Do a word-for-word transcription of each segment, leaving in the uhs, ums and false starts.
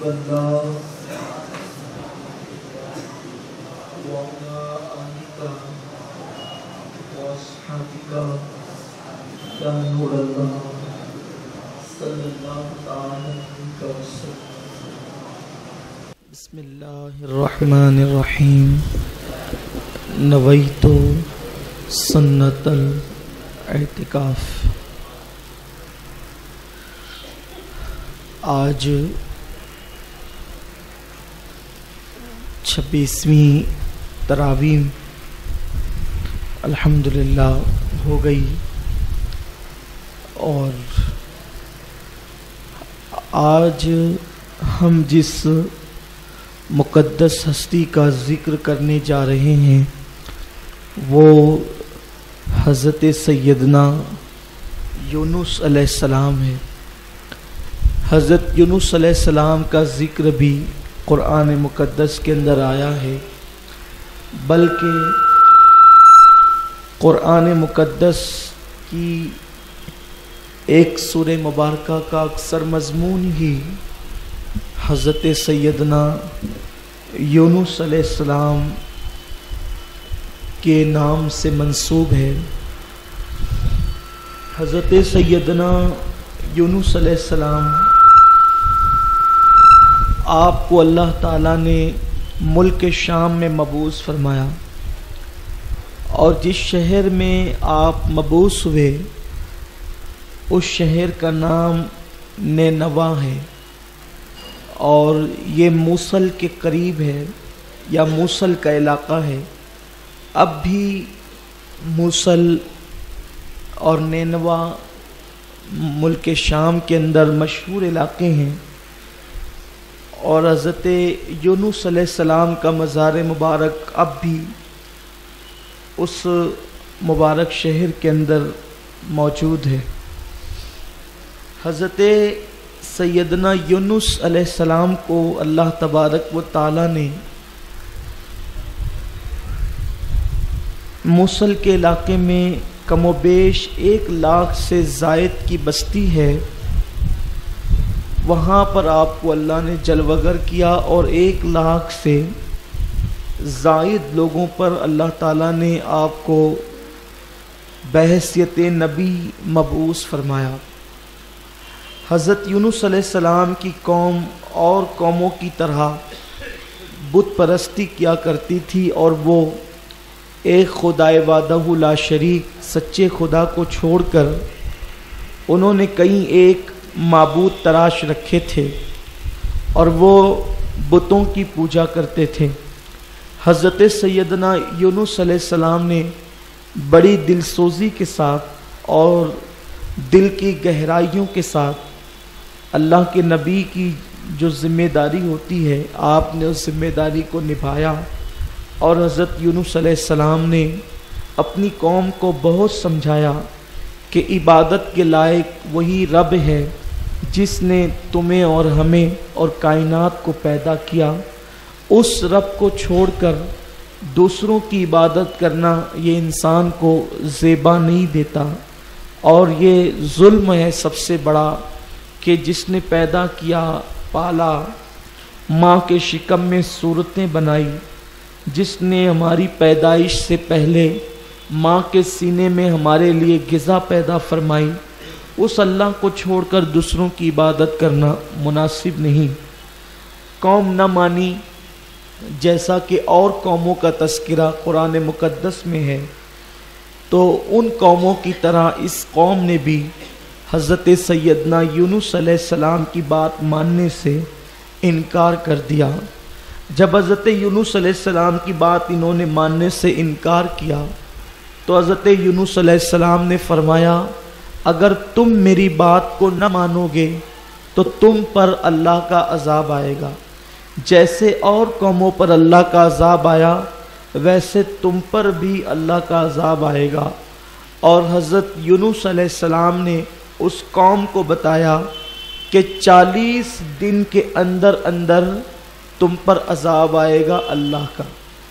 الله وعلى آلك وأصحابك يا نور الله صلى الله تعالى عليك وسلم. بسم الله الرحمن الرحيم. نویت سنت الاعتکاف. آج چھبیسویں تراویح الحمدللہ ہو گئی اور آج ہم جس مقدس ہستی کا ذکر کرنے جا رہے ہیں وہ حضرت سیدنا یونس علیہ السلام ہے. حضرت یونس علیہ السلام کا ذکر بھی قرآن مقدس کے اندر آیا ہے، بلکہ قرآن مقدس کی ایک سورہ مبارکہ کا اکثر مضمون ہی حضرت سیدنا یونس علیہ السلام کے نام سے منسوب ہے. حضرت سیدنا یونس علیہ السلام آپ کو اللہ تعالیٰ نے ملک شام میں مبعوث فرمایا اور جس شہر میں آپ مبعوث ہوئے اس شہر کا نام نینوا ہے اور یہ موصل کے قریب ہے یا موصل کا علاقہ ہے. اب بھی موصل اور نینوا ملک شام کے اندر مشہور علاقے ہیں اور حضرت یونس علیہ السلام کا مزار مبارک اب بھی اس مبارک شہر کے اندر موجود ہے. حضرت سیدنا یونس علیہ السلام کو اللہ تبارک و تعالی نے موصل کے علاقے میں کم و بیش ایک لاکھ سے زائد کی بستی ہے، وہاں پر آپ کو اللہ نے جلوگر کیا اور ایک لاکھ سے زائد لوگوں پر اللہ تعالیٰ نے آپ کو بحیثیت نبی مبعوث فرمایا. حضرت یونس علیہ السلام کی قوم اور قوموں کی طرح بت پرستی کیا کرتی تھی اور وہ ایک خدائے وحدہ لا شریک سچے خدا کو چھوڑ کر انہوں نے کئی ایک معبود تراش رکھے تھے اور وہ بتوں کی پوجا کرتے تھے. حضرت سیدنا یونس علیہ السلام نے بڑی دل سوزی کے ساتھ اور دل کی گہرائیوں کے ساتھ اللہ کے نبی کی جو ذمہ داری ہوتی ہے آپ نے اس ذمہ داری کو نبھایا اور حضرت یونس علیہ السلام نے اپنی قوم کو بہت سمجھایا کہ عبادت کے لائق وہی رب ہے جس نے تمہیں اور ہمیں اور کائنات کو پیدا کیا. اس رب کو چھوڑ کر دوسروں کی عبادت کرنا یہ انسان کو زیبا نہیں دیتا اور یہ ظلم ہے سب سے بڑا کہ جس نے پیدا کیا، پالا، ماں کے شکم میں صورتیں بنائی، جس نے ہماری پیدائش سے پہلے ماں کے سینے میں ہمارے لیے غذا پیدا فرمائی، اس اللہ کو چھوڑ کر دوسروں کی عبادت کرنا مناسب نہیں. قوم نہ مانی جیسا کہ اور قوموں کا تذکرہ قرآن مقدس میں ہے، تو ان قوموں کی طرح اس قوم نے بھی حضرت سیدنا یونس علیہ السلام کی بات ماننے سے انکار کر دیا. جب حضرت یونس علیہ السلام کی بات انہوں نے ماننے سے انکار کیا تو حضرت یونس علیہ السلام نے فرمایا اگر تم میری بات کو نہ مانو گے تو تم پر اللہ کا عذاب آئے گا. جیسے اور قوموں پر اللہ کا عذاب آیا ویسے تم پر بھی اللہ کا عذاب آئے گا. اور حضرت یونس علیہ السلام نے اس قوم کو بتایا کہ چالیس دن کے اندر اندر تم پر عذاب آئے گا اللہ کا.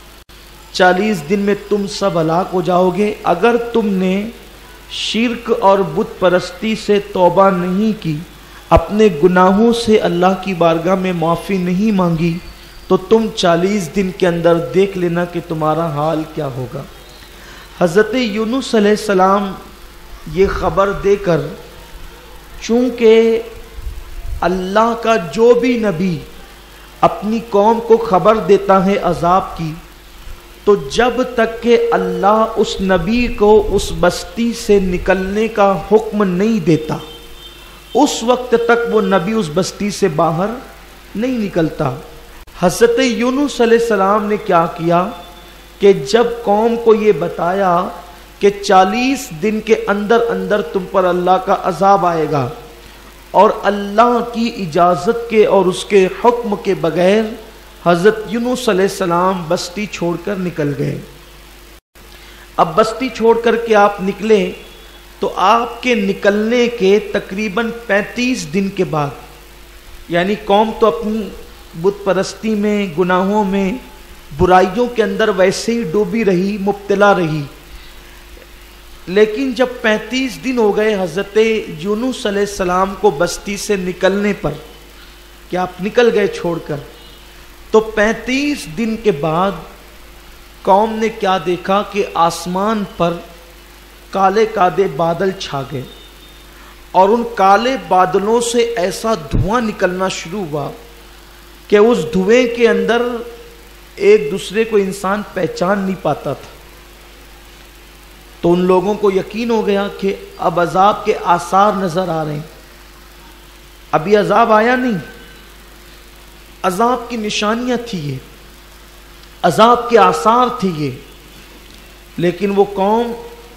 چالیس دن میں تم سب ہلاک ہو جاؤ گے اگر تم نے شرک اور بت پرستی سے توبہ نہیں کی، اپنے گناہوں سے اللہ کی بارگاہ میں معافی نہیں مانگی تو تم چالیس دن کے اندر دیکھ لینا کہ تمہارا حال کیا ہوگا۔ حضرت یونس علیہ السلام یہ خبر دے کر، چونکہ اللہ کا جو بھی نبی اپنی قوم کو خبر دیتا ہے عذاب کی، تو جب تک کہ اللہ اس نبی کو اس بستی سے نکلنے کا حکم نہیں دیتا، اس وقت تک وہ نبی اس بستی سے باہر نہیں نکلتا۔ حضرت یونس علیہ السلام نے کیا کیا کہ جب قوم کو یہ بتایا کہ چالیس دن کے اندر اندر تم پر اللہ کا عذاب آئے گا، اور اللہ کی اجازت کے اور اس کے حکم کے بغیر حضرت یونس علیہ السلام بستی چھوڑ کر نکل گئے۔ اب بستی چھوڑ کر کے آپ نکلے تو آپ کے نکلنے کے تقریباً پینتیس دن کے بعد، یعنی قوم تو اپنی بت پرستی میں، گناہوں میں، برائیوں کے اندر ویسے ہی ڈوبی رہی، مبتلا رہی، لیکن جب پینتیس دن ہو گئے حضرت یونس علیہ السلام کو بستی سے نکلنے پر، کہ آپ نکل گئے چھوڑ کر، تو پینتیس دن کے بعد قوم نے کیا دیکھا کہ آسمان پر کالے کالے بادل چھا گئے، اور ان کالے بادلوں سے ایسا دھواں نکلنا شروع ہوا کہ اس دھوئیں کے اندر ایک دوسرے کو انسان پہچان نہیں پاتا تھا۔ تو ان لوگوں کو یقین ہو گیا کہ اب عذاب کے آثار نظر آ رہے ہیں۔ ابھی عذاب آیا نہیں، عذاب کی نشانیاں تھی یہ، عذاب کے آثار تھی یہ، لیکن وہ قوم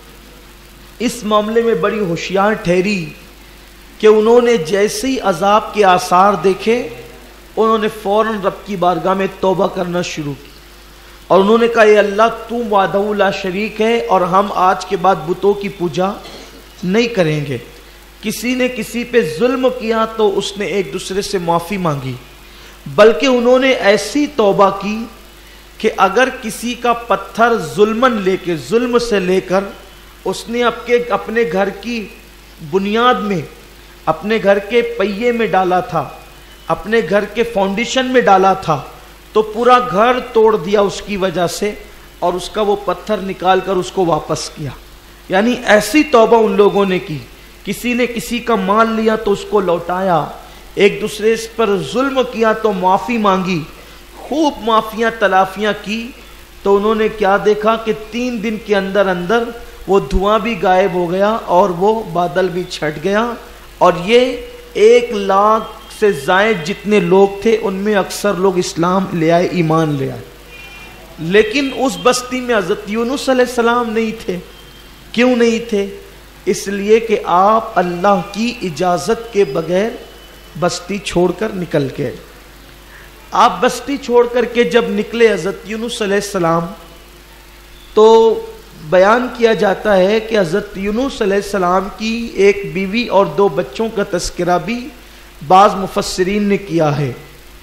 اس معاملے میں بڑی ہوشیار ٹھہری کہ انہوں نے جیسے ہی عذاب کے آثار دیکھے، انہوں نے فوراً رب کی بارگاہ میں توبہ کرنا شروع کی، اور انہوں نے کہا اے اللہ تو وحدہ لا شریک ہے، اور ہم آج کے بعد بتوں کی پوجا نہیں کریں گے۔ کسی نے کسی پہ ظلم کیا تو اس نے ایک دوسرے سے معافی مانگی، بلکہ انہوں نے ایسی توبہ کی کہ اگر کسی کا پتھر ظلمن لے کے ظلم سے لے کر اس نے اپنے گھر کی بنیاد میں، اپنے گھر کے پہیے میں ڈالا تھا، اپنے گھر کے فاؤنڈیشن میں ڈالا تھا، تو پورا گھر توڑ دیا اس کی وجہ سے، اور اس کا وہ پتھر نکال کر اس کو واپس کیا۔ یعنی ایسی توبہ ان لوگوں نے کی۔ کسی نے کسی کا مال لیا تو اس کو لوٹایا، ایک دوسرے پر ظلم کیا تو معافی مانگی، خوب معافیاں تلافیاں کی، تو انہوں نے کیا دیکھا کہ تین دن کے اندر اندر وہ دھواں بھی غائب ہو گیا اور وہ بادل بھی چھٹ گیا، اور یہ ایک لاکھ سے زائد جتنے لوگ تھے ان میں اکثر لوگ اسلام لے آئے، ایمان لے آئے۔ لیکن اس بستی میں حضرت یونس علیہ السلام نہیں تھے۔ کیوں نہیں تھے؟ اس لیے کہ آپ اللہ کی اجازت کے بغیر بستی چھوڑ کر نکل گئے۔ آپ بستی چھوڑ کر کے جب نکلے حضرت یونس علیہ السلام، تو بیان کیا جاتا ہے کہ حضرت یونس علیہ السلام کی ایک بیوی اور دو بچوں کا تذکرہ بھی بعض مفسرین نے کیا ہے۔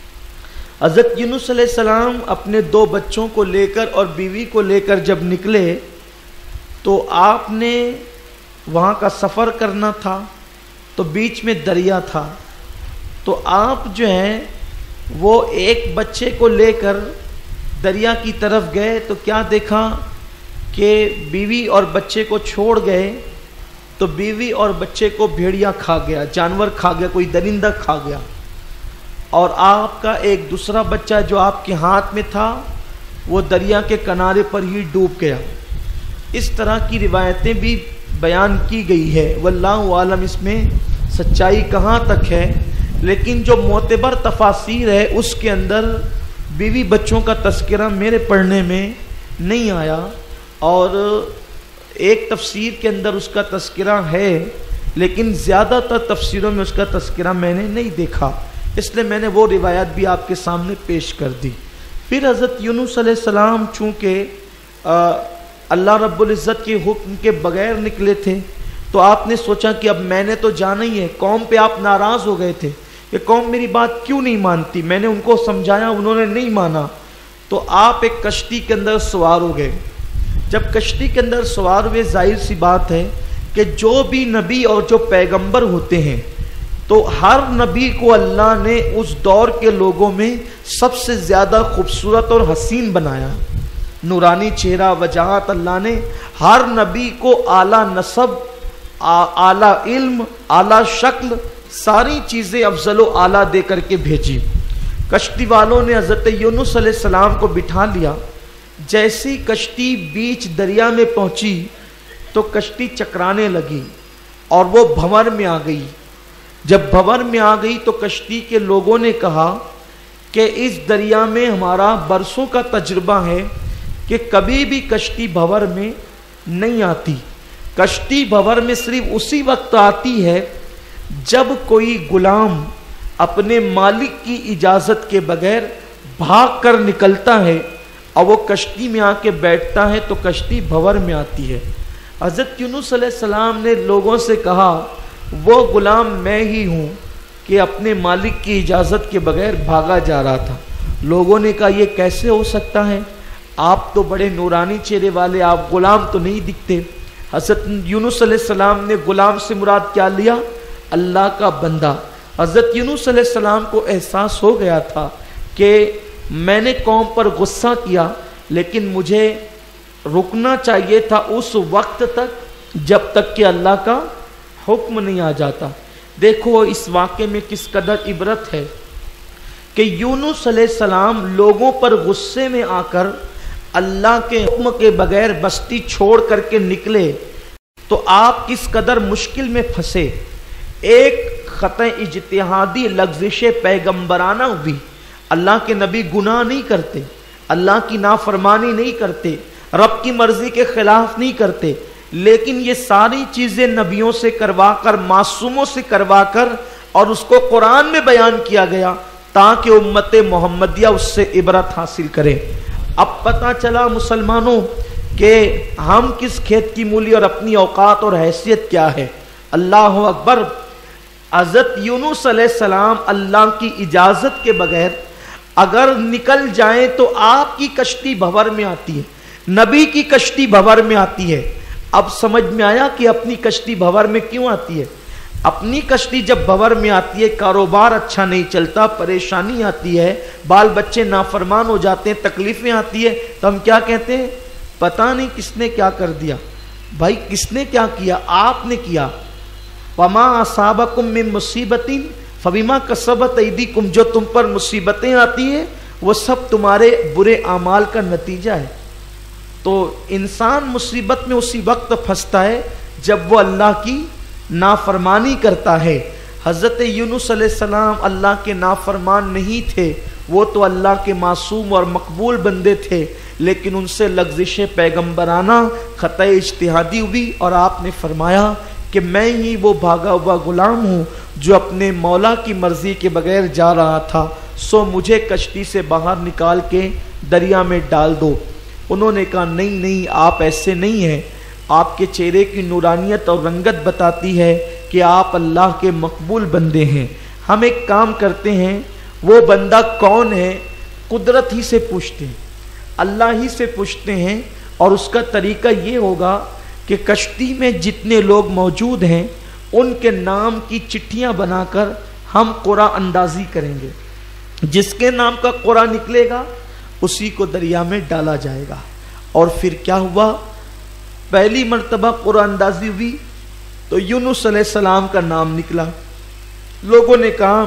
حضرت یونس علیہ السلام اپنے دو بچوں کو لے کر اور بیوی کو لے کر جب نکلے تو آپ نے وہاں کا سفر کرنا تھا، تو بیچ میں دریا تھا، تو آپ جو ہیں وہ ایک بچے کو لے کر دریا کی طرف گئے، تو کیا دیکھا کہ بیوی اور بچے کو چھوڑ گئے، تو بیوی اور بچے کو بھیڑیا کھا گیا، جانور کھا گیا، کوئی درندہ کھا گیا، اور آپ کا ایک دوسرا بچہ جو آپ کے ہاتھ میں تھا وہ دریا کے کنارے پر ہی ڈوب گیا۔ اس طرح کی روایتیں بھی بیان کی گئی ہے، واللہ عالم اس میں سچائی کہاں تک ہے، لیکن جو معتبر تفاسیر ہے اس کے اندر بیوی بچوں کا تذکرہ میرے پڑھنے میں نہیں آیا، اور ایک تفسیر کے اندر اس کا تذکرہ ہے، لیکن زیادہ تر تفسیروں میں اس کا تذکرہ میں نے نہیں دیکھا، اس لیے میں نے وہ روایت بھی آپ کے سامنے پیش کر دی۔ پھر حضرت یونس علیہ السلام چونکہ اللہ رب العزت کے حکم کے بغیر نکلے تھے، تو آپ نے سوچا کہ اب میں نے تو جانا ہی ہے۔ قوم پہ آپ ناراض ہو گئے تھے کہ قوم میری بات کیوں نہیں مانتی، میں نے ان کو سمجھایا انہوں نے نہیں مانا، تو آپ ایک کشتی کے اندر سوار ہو گئے۔ جب کشتی کے اندر سوار ہوئے، ظاہر سی بات ہے کہ جو بھی نبی اور جو پیغمبر ہوتے ہیں تو ہر نبی کو اللہ نے اس دور کے لوگوں میں سب سے زیادہ خوبصورت اور حسین بنایا. نورانی چہرہ وجاہت اللہ نے ہر نبی کو اعلیٰ نسب، اعلیٰ علم، اعلیٰ شکل، ساری چیزیں افضل و اعلیٰ دے کر کے بھیجی. کشتی والوں نے حضرت یونس علیہ السلام کو بٹھا لیا. جیسی کشتی بیچ دریا میں پہنچی تو کشتی چکرانے لگی اور وہ بھنور میں آ گئی. جب بھنور میں آ گئی تو کشتی کے لوگوں نے کہا کہ اس دریا میں ہمارا برسوں کا تجربہ ہے کہ کبھی بھی کشتی بھنور میں نہیں آتی. کشتی بھنور میں صرف اسی وقت آتی ہے جب کوئی غلام اپنے مالک کی اجازت کے بغیر بھاگ کر نکلتا ہے اور وہ کشتی میں آ کے بیٹھتا ہے تو کشتی بھنور میں آتی ہے. حضرت یونس علیہ السلام نے لوگوں سے کہا وہ غلام میں ہی ہوں کہ اپنے مالک کی اجازت کے بغیر بھاگا جا رہا تھا. لوگوں نے کہا یہ کیسے ہو سکتا ہے، آپ تو بڑے نورانی چہرے والے، آپ غلام تو نہیں دکھتے. حضرت یونس علیہ السلام نے غلام سے مراد کیا لیا؟ اللہ کا بندہ. حضرت یونس علیہ السلام کو احساس ہو گیا تھا کہ میں نے قوم پر غصہ کیا، لیکن مجھے رکنا چاہیے تھا اس وقت تک جب تک کہ اللہ کا حکم نہیں آ جاتا. دیکھو اس واقعے میں کس قدر عبرت ہے کہ یونس علیہ السلام لوگوں پر غصے میں آ کر اللہ کے حکم کے بغیر بستی چھوڑ کر کے نکلے تو آپ کس قدر مشکل میں پھنسے. ایک خطۂ اجتہادی لغزش پیغمبرانہ ہوئی. اللہ کے نبی گناہ نہیں کرتے، اللہ کی نافرمانی نہیں کرتے، رب کی مرضی کے خلاف نہیں کرتے، لیکن یہ ساری چیزیں نبیوں سے کروا کر، معصوموں سے کروا کر، اور اس کو قرآن میں بیان کیا گیا تاکہ امت محمدیہ اس سے عبرت حاصل کرے. اب پتہ چلا مسلمانوں کہ ہم کس کھیت کی مولی اور اپنی اوقات اور حیثیت کیا ہے. اللہ اکبر. حضرت یونس علیہ السلام اللہ کی اجازت کے بغیر اگر نکل جائیں تو آپ کی کشتی بھنور میں آتی ہے، نبی کی کشتی بھنور میں آتی ہے. اب سمجھ میں آیا کہ اپنی کشتی بھنور میں کیوں آتی ہے. اپنی کشتی جب بھنور میں آتی ہے، کاروبار اچھا نہیں چلتا، پریشانی آتی ہے، بال بچے نافرمان ہو جاتے ہیں، تکلیفیں آتی ہے، تو ہم کیا کہتے ہیں؟ پتہ نہیں کس نے کیا کر دیا. بھائی کس نے کیا کیا؟ آپ نے کیا. وما اصابکم من مصیبت فبما کسبت ایدیکم. جو تم پر مصیبتیں آتی ہیں وہ سب تمہارے برے اعمال کا نتیجہ ہے. تو انسان مصیبت میں اسی وقت پھنستا ہے جب وہ اللہ کی نافرمانی کرتا ہے. حضرت یونس علیہ السلام اللہ کے نافرمان نہیں تھے، وہ تو اللہ کے معصوم اور مقبول بندے تھے، لیکن ان سے لغزش پیغمبرانہ خطۂ اجتہادی ہوئی اور آپ نے فرمایا کہ میں ہی وہ بھاگا ہوا غلام ہوں جو اپنے مولا کی مرضی کے بغیر جا رہا تھا، سو مجھے کشتی سے باہر نکال کے دریا میں ڈال دو. انہوں نے کہا نہیں نہیں، آپ ایسے نہیں ہیں، آپ کے چہرے کی نورانیت اور رنگت بتاتی ہے کہ آپ اللہ کے مقبول بندے ہیں. ہم ایک کام کرتے ہیں، وہ بندہ کون ہے قدرت ہی سے پوچھتے ہیں، اللہ ہی سے پوچھتے ہیں، اور اس کا طریقہ یہ ہوگا کہ کشتی میں جتنے لوگ موجود ہیں ان کے نام کی چٹھیاں بنا کر ہم قرعہ اندازی کریں گے. جس کے نام کا قرعہ نکلے گا اسی کو دریا میں ڈالا جائے گا. اور پھر کیا ہوا؟ پہلی مرتبہ قرعہ اندازی ہوئی تو یونس علیہ السلام کا نام نکلا. لوگوں نے کہا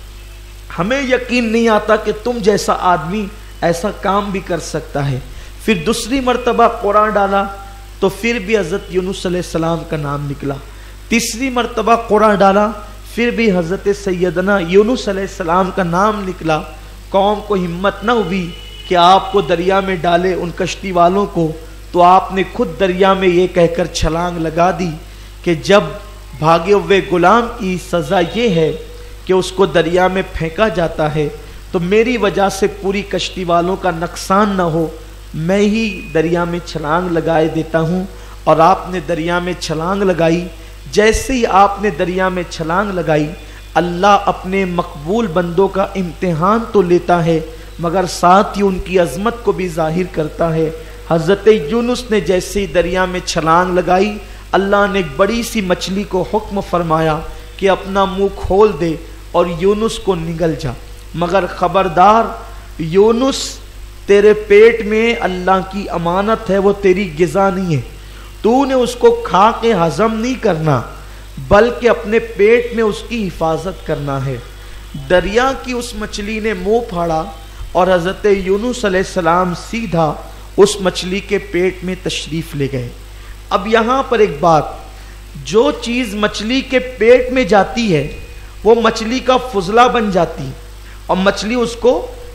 ہمیں یقین نہیں آتا کہ تم جیسا آدمی ایسا کام بھی کر سکتا ہے. پھر دوسری مرتبہ قرعہ ڈالا تو پھر بھی حضرت یونس علیہ السلام کا نام نکلا. تیسری مرتبہ قرعہ ڈالا پھر بھی حضرت سیدنا یونس علیہ السلام کا نام نکلا. قوم کو ہمت نہ ہوئی کہ آپ کو دریا میں ڈالے ان کشتی والوں کو، تو آپ نے خود دریا میں یہ کہہ کر چھلانگ لگا دی کہ جب بھاگے ہوئے غلام کی سزا یہ ہے کہ اس کو دریا میں پھینکا جاتا ہے تو میری وجہ سے پوری کشتی والوں کا نقصان نہ ہو، میں ہی دریا میں چھلانگ لگائے دیتا ہوں. اور آپ نے دریا میں چھلانگ لگائی. جیسے ہی آپ نے دریا میں چھلانگ لگائی، اللہ اپنے مقبول بندوں کا امتحان تو لیتا ہے مگر ساتھ ہی ان کی عظمت کو بھی ظاہر کرتا ہے. حضرت یونس نے جیسے ہی دریا میں چھلانگ لگائی، اللہ نے ایک بڑی سی مچھلی کو حکم فرمایا کہ اپنا منہ کھول دے اور یونس کو نگل جا، مگر خبردار یونس تیرے پیٹ میں اللہ کی امانت ہے، وہ تیری غذا نہیں ہے، تو نے اس کو کھا کے ہضم نہیں کرنا بلکہ اپنے پیٹ میں اس کی حفاظت کرنا ہے۔ دریا کی اس مچھلی نے منہ پھاڑا اور حضرت یونس علیہ السلام سیدھا اس مچھلی کے پیٹ میں تشریف لے گئے۔ اب یہاں پر ایک بات، جو چیز مچھلی کے پیٹ میں جاتی ہے وہ مچھلی کا فضلہ بن جاتی اور مچھلی اس کو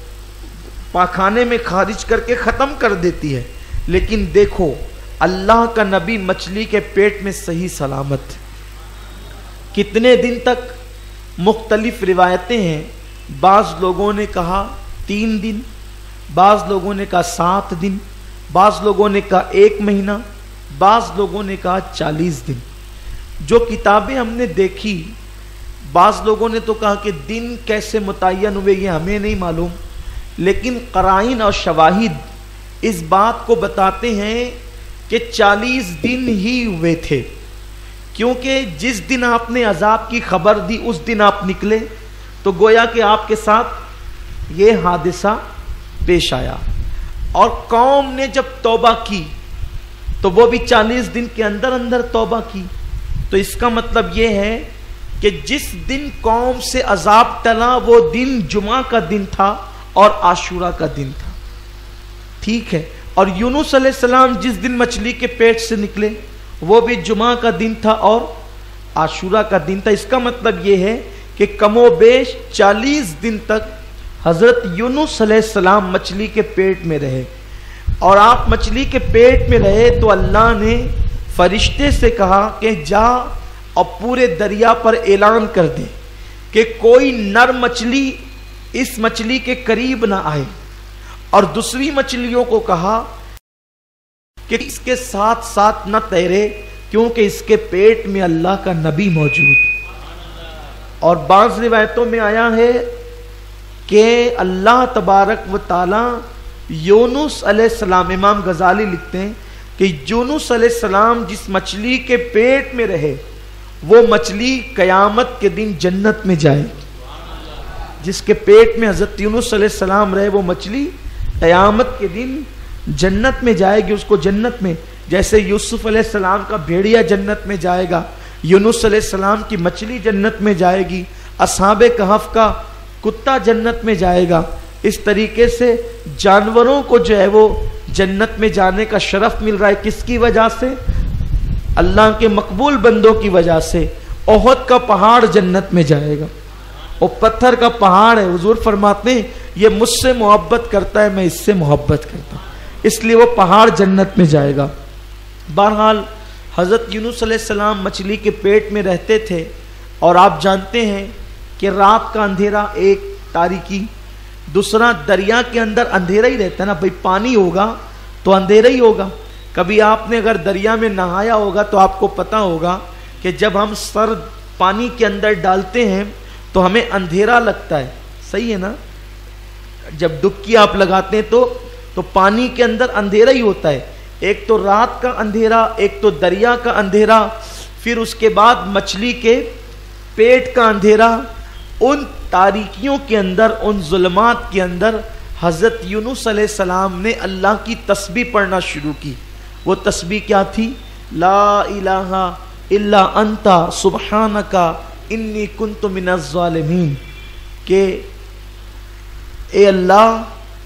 پاخانے میں خارج کر کے ختم کر دیتی ہے، لیکن دیکھو اللہ کا نبی مچھلی کے پیٹ میں صحیح سلامت، کتنے دن تک؟ مختلف روایتیں ہیں، بعض لوگوں نے کہا تین دن، بعض لوگوں نے کہا سات دن، بعض لوگوں نے کہا ایک مہینہ، بعض لوگوں نے کہا چالیس دن۔ جو کتابیں ہم نے دیکھی، بعض لوگوں نے تو کہا کہ دن کیسے متعین ہوئے یہ ہمیں نہیں معلوم، لیکن قرائن اور شواہد اس بات کو بتاتے ہیں کہ چالیس دن ہی ہوئے تھے، کیونکہ جس دن آپ نے عذاب کی خبر دی اس دن آپ نکلے، تو گویا کہ آپ کے ساتھ یہ حادثہ پیش آیا۔ اور قوم نے جب توبہ کی تو وہ بھی چالیس دن کے اندر اندر توبہ کی، تو اس کا مطلب یہ ہے کہ جس دن قوم سے عذاب ٹلا وہ دن جمعہ کا دن تھا اور عاشورہ کا دن تھا، ٹھیک ہے۔ اور یونس علیہ السلام جس دن مچھلی کے پیٹ سے نکلے وہ بھی جمعہ کا دن تھا اور عاشورہ کا دن تھا۔ اس کا مطلب یہ ہے کہ کم و بیش چالیس دن تک حضرت یونس علیہ السلام مچھلی کے پیٹ میں رہے، اور آپ مچھلی کے پیٹ میں رہے تو اللہ نے فرشتے سے کہا کہ جا اور پورے دریا پر اعلان کر دے کہ کوئی نر مچھلی اس مچھلی کے قریب نہ آئے، اور دوسری مچھلیوں کو کہا کہ اس کے ساتھ ساتھ نہ تیرے کیونکہ اس کے پیٹ میں اللہ کا نبی موجود۔ اور بعض روایتوں میں آیا ہے کہ اللہ تبارک و تعالی یونس علیہ السلام، امام غزالی لکھتے ہیں کہ یونس علیہ السلام جس مچھلی کے پیٹ میں رہے وہ مچھلی قیامت کے دن جنت میں جائے گی۔ جس کے پیٹ میں حضرت یونس علیہ السلام رہے وہ مچھلی قیامت کے دن جنت میں جائے گی، اس کو جنت میں، جیسے یوسف علیہ السلام کا بھیڑیا جنت میں جائے گا، یونس علیہ السلام کی مچھلی جنت میں جائے گی، اصحاب کہف کا کتا جنت میں جائے گا۔ اس طریقے سے جانوروں کو جو ہے وہ جنت میں جانے کا شرف مل رہا ہے، کس کی وجہ سے؟ اللہ کے مقبول بندوں کی وجہ سے۔ احد کا پہاڑ جنت میں جائے گا، وہ پتھر کا پہاڑ ہے، حضور فرماتے ہیں یہ مجھ سے محبت کرتا ہے، میں اس سے محبت کرتا ہوں، اس لیے وہ پہاڑ جنت میں جائے گا۔ بہرحال حضرت یونس علیہ السلام مچھلی کے پیٹ میں رہتے تھے، اور آپ جانتے ہیں کہ رات کا اندھیرا ایک تاریکی، دوسرا دریا کے اندر اندھیرا ہی رہتا ہے نا بھائی، پانی ہوگا تو اندھیرا ہی ہوگا۔ کبھی آپ نے اگر دریا میں نہایا ہوگا تو آپ کو پتا ہوگا کہ جب ہم سر پانی کے اندر ڈالتے ہیں تو ہمیں اندھیرا لگتا ہے، صحیح ہے نا؟ جب ڈبکی آپ لگاتے ہیں تو تو پانی کے اندر اندھیرا ہی ہوتا ہے، ایک تو رات کا اندھیرا، ایک تو دریا کا اندھیرا، پھر اس کے بعد مچھلی کے پیٹ کا اندھیرا۔ ان تاریکیوں کے اندر، ان ظلمات کے اندر حضرت یونس علیہ السلام نے اللہ کی تسبیح پڑھنا شروع کی۔ وہ تسبیح کیا تھی؟ لا الہ الا انت سبحانک انی کنت من الظالمین، کہ اے اللہ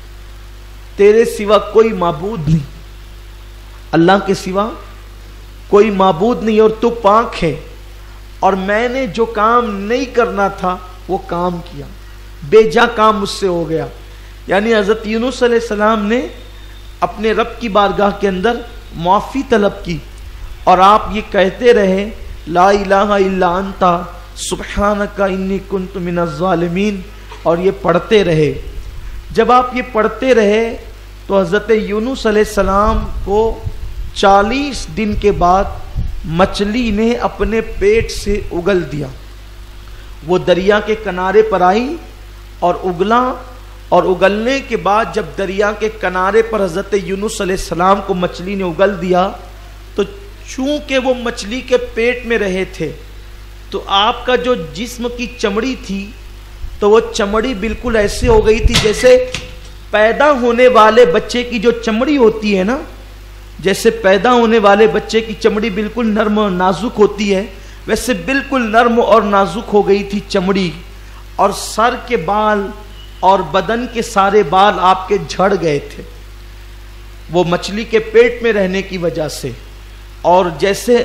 تیرے سوا کوئی معبود نہیں، اللہ کے سوا کوئی معبود نہیں، اور تو پاک ہے، اور میں نے جو کام نہیں کرنا تھا وہ کام کیا، بے جا کام مجھ سے ہو گیا۔ یعنی حضرت یونس علیہ السلام نے اپنے رب کی بارگاہ کے اندر معافی طلب کی، اور آپ یہ کہتے رہے لا الہ الا انت سبحانک انی کنت من الظالمین، اور یہ پڑھتے رہے۔ جب آپ یہ پڑھتے رہے تو حضرت یونس علیہ السلام کو چالیس دن کے بعد مچھلی نے اپنے پیٹ سے اگل دیا۔ وہ دریا کے کنارے پر آئی اور اگلا، اور اگلنے کے بعد جب دریا کے کنارے پر حضرت یونس علیہ السلام کو مچھلی نے اگل دیا تو چونکہ وہ مچھلی کے پیٹ میں رہے تھے تو آپ کا جو جسم کی چمڑی تھی تو وہ چمڑی بالکل ایسے ہو گئی تھی جیسے پیدا ہونے والے بچے کی جو چمڑی ہوتی ہے نا، جیسے پیدا ہونے والے بچے کی چمڑی بالکل نرم اور نازک ہوتی ہے، ویسے بالکل نرم اور نازک ہو گئی تھی چمڑی، اور سر کے بال اور بدن کے سارے بال آپ کے جھڑ گئے تھے وہ مچھلی کے پیٹ میں رہنے کی وجہ سے. اور جیسے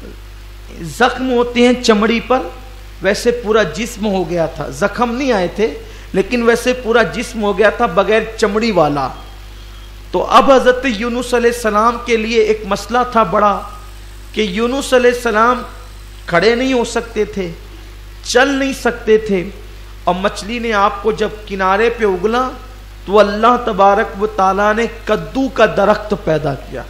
زخم ہوتے ہیں چمڑی پر ویسے پورا جسم ہو گیا تھا، زخم نہیں آئے تھے لیکن ویسے پورا جسم ہو گیا تھا بغیر چمڑی والا. تو اب حضرت یونس علیہ السلام کے لیے ایک مسئلہ تھا بڑا کہ یونس علیہ السلام کھڑے نہیں ہو سکتے تھے، چل نہیں سکتے تھے، اور مچھلی نے آپ کو جب کنارے پہ اگلا تو اللہ تبارک و تعالیٰ نے کدو کا درخت پیدا کیا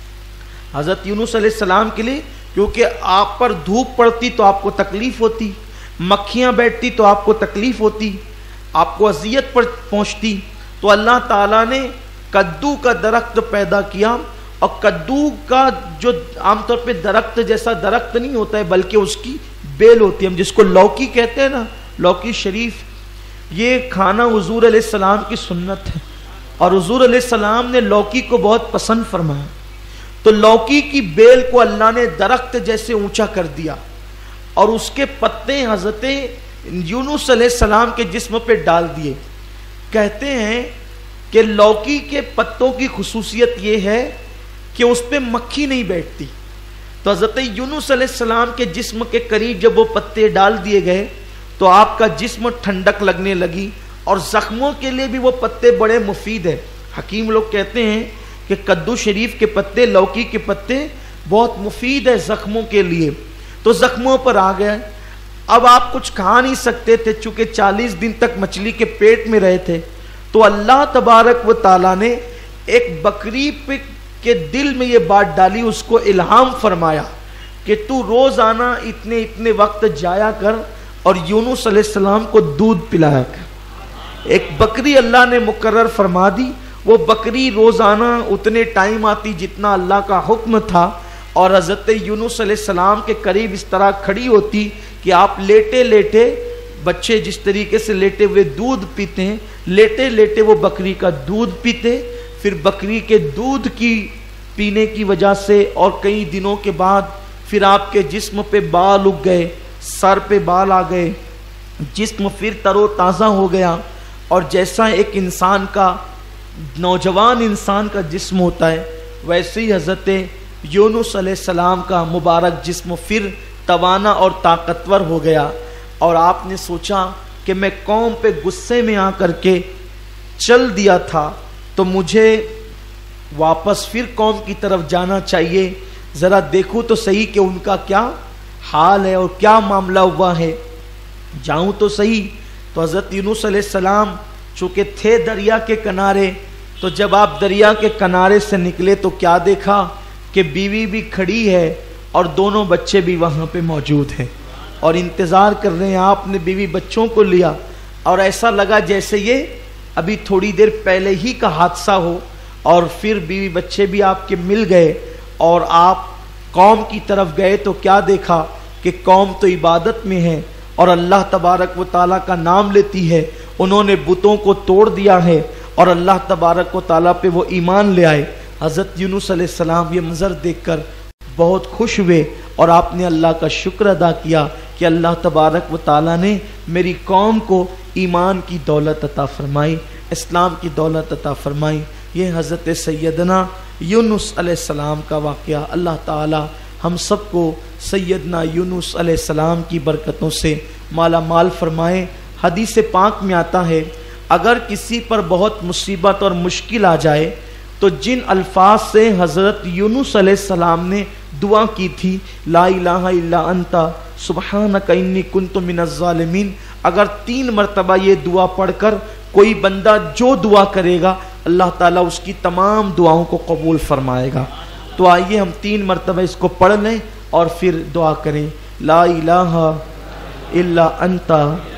حضرت یونس علیہ السلام کے لیے، کیونکہ آپ پر دھوپ پڑتی تو آپ کو تکلیف ہوتی، مکھیاں بیٹھتی تو آپ کو تکلیف ہوتی، آپ کو اذیت پر پہنچتی، تو اللہ تعالیٰ نے کدو کا درخت پیدا کیا. اور کدو کا جو عام طور پہ درخت جیسا درخت نہیں ہوتا ہے بلکہ اس کی بیل ہوتی ہے، ہم جس کو لوکی کہتے ہیں نا، لوکی شریف، یہ کھانا حضور علیہ السلام کی سنت ہے، اور حضور علیہ السلام نے لوکی کو بہت پسند فرمایا. تو لوکی کی بیل کو اللہ نے درخت جیسے اونچا کر دیا، اور اس کے پتے حضرت یونس علیہ السلام کے جسم پہ ڈال دیے. کہتے ہیں کہ لوکی کے پتوں کی خصوصیت یہ ہے کہ اس پہ مکھی نہیں بیٹھتی. تو حضرت یونس علیہ السلام کے جسم کے قریب جب وہ پتے ڈال دیے گئے تو آپ کا جسم ٹھنڈک لگنے لگی، اور زخموں کے لیے بھی وہ پتے بڑے مفید ہیں. حکیم لوگ کہتے ہیں کہ کدو شریف کے پتے، لوکی کے پتے بہت مفید ہے زخموں کے لیے. تو زخموں پر آ گئے. اب آپ کچھ کھا نہیں سکتے تھے چونکہ چالیس دن تک مچھلی کے پیٹ میں رہے تھے. تو اللہ تبارک و تعالیٰ نے ایک بکری پہ کے دل میں یہ بات ڈالی، اس کو الہام فرمایا کہ تو روزانہ اتنے اتنے وقت جایا کر اور یونس علیہ السلام کو دودھ پلایا کر. ایک بکری اللہ نے مقرر فرما دی، وہ بکری روزانہ اتنے ٹائم آتی جتنا اللہ کا حکم تھا، اور حضرت یونس علیہ السلام کے قریب اس طرح کھڑی ہوتی کہ آپ لیٹے لیٹے، بچے جس طریقے سے لیٹے ہوئے دودھ پیتے ہیں، لیٹے لیٹے وہ بکری کا دودھ پیتے. پھر بکری کے دودھ کی پینے کی وجہ سے اور کئی دنوں کے بعد پھر آپ کے جسم پہ بال اگ گئے، سر پہ بال آ گئے، جسم پھر تر و تازہ ہو گیا. اور جیسا ایک انسان کا، نوجوان انسان کا جسم ہوتا ہے، ویسے ہی حضرت یونس علیہ السلام کا مبارک جسم پھر توانا اور طاقتور ہو گیا. اور آپ نے سوچا کہ میں قوم پہ غصے میں آ کر کے چل دیا تھا تو مجھے واپس پھر قوم کی طرف جانا چاہیے، ذرا دیکھوں تو صحیح کہ ان کا کیا حال ہے اور کیا معاملہ ہوا ہے، جاؤں تو صحیح. تو حضرت یونس علیہ السلام چونکہ تھے دریا کے کنارے، تو جب آپ دریا کے کنارے سے نکلے تو کیا دیکھا کہ بیوی بھی کھڑی ہے اور دونوں بچے بھی وہاں پہ موجود ہیں اور انتظار کر رہے ہیں. آپ نے بیوی بچوں کو لیا اور ایسا لگا جیسے یہ ابھی تھوڑی دیر پہلے ہی کا حادثہ ہو، اور پھر بیوی بچے بھی آپ کے مل گئے اور آپ قوم کی طرف گئے تو کیا دیکھا کہ قوم تو عبادت میں ہے اور اللہ تبارک و تعالیٰ کا نام لیتی ہے. انہوں نے بتوں کو توڑ دیا ہے اور اللہ تبارک و تعالیٰ پہ وہ ایمان لے آئے. حضرت یونس علیہ السلام یہ منظر دیکھ کر بہت خوش ہوئے اور آپ نے اللہ کا شکر ادا کیا کہ اللہ تبارک و تعالیٰ نے میری قوم کو ایمان کی دولت عطا فرمائی، اسلام کی دولت عطا فرمائی. یہ حضرت سیدنا یونس علیہ السلام کا واقعہ. اللہ تعالیٰ ہم سب کو سیدنا یونس علیہ السلام کی برکتوں سے مالا مال فرمائے. حدیث پاک میں آتا ہے اگر کسی پر بہت مصیبت اور مشکل آ جائے تو جن الفاظ سے حضرت یونس علیہ السلام نے دعا کی تھی، لا الہ الا انت سبحانک انی کنت من الظالمین، اگر تین مرتبہ یہ دعا پڑھ کر کوئی بندہ جو دعا کرے گا اللہ تعالیٰ اس کی تمام دعاؤں کو قبول فرمائے گا. تو آئیے ہم تین مرتبہ اس کو پڑھ لیں اور پھر دعا کریں. لا الہ الا انت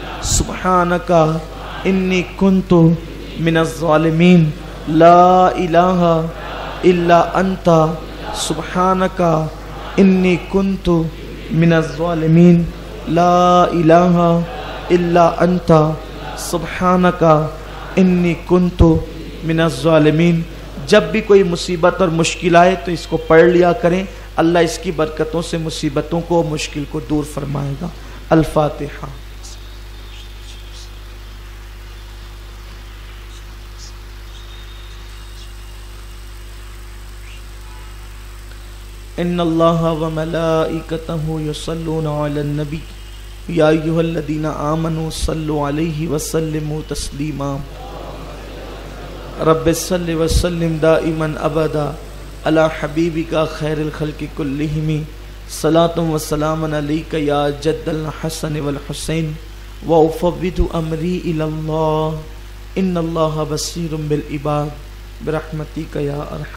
سبحانک انی کنت من الظالمین، لا الہ الا انت سبحانک انی کنت من الظالمین، لا الہ الا انت سبحانک انی کنت من الظالمین۔ جب بھی کوئی مصیبت اور مشکل آئے تو اس کو پڑھ لیا کریں، اللہ اس کی برکتوں سے مصیبتوں کو مشکل کو دور فرمائے گا۔ الفاتحہ۔ ان اللہ وملائکتہ یصلون علی النبی یا ایھا الذین آمنوا صلوا علیہ وسلموا تسلیما۔ رب صل وسلم دائما ابدا علی حبیبک خیر الخلق کلہم، صلاۃ و سلام علیک یا جد الحسن والحسین، وافوض امری الی اللہ ان اللہ بصیر بالعباد برحمتک یا ارحم۔